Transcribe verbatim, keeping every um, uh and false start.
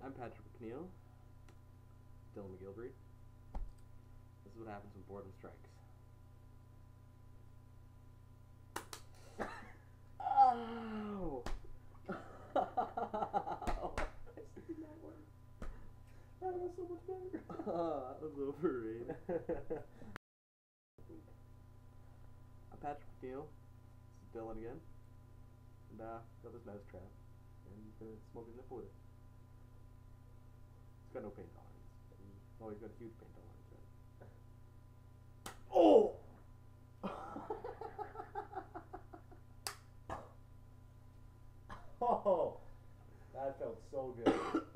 I'm Patrick McNeil. Dylan McGilvery. This is what happens when boredom strikes. Oh! This did not work. That was so much better. Oh, that was overrated. I'm Patrick McNeil. This is Dylan again. And uh, got this mouse trap. And he's gonna smoke his nipple with it. It's got no pain tolerance. Oh, he's got a huge pain tolerance, right? Oh! Oh! That felt so good.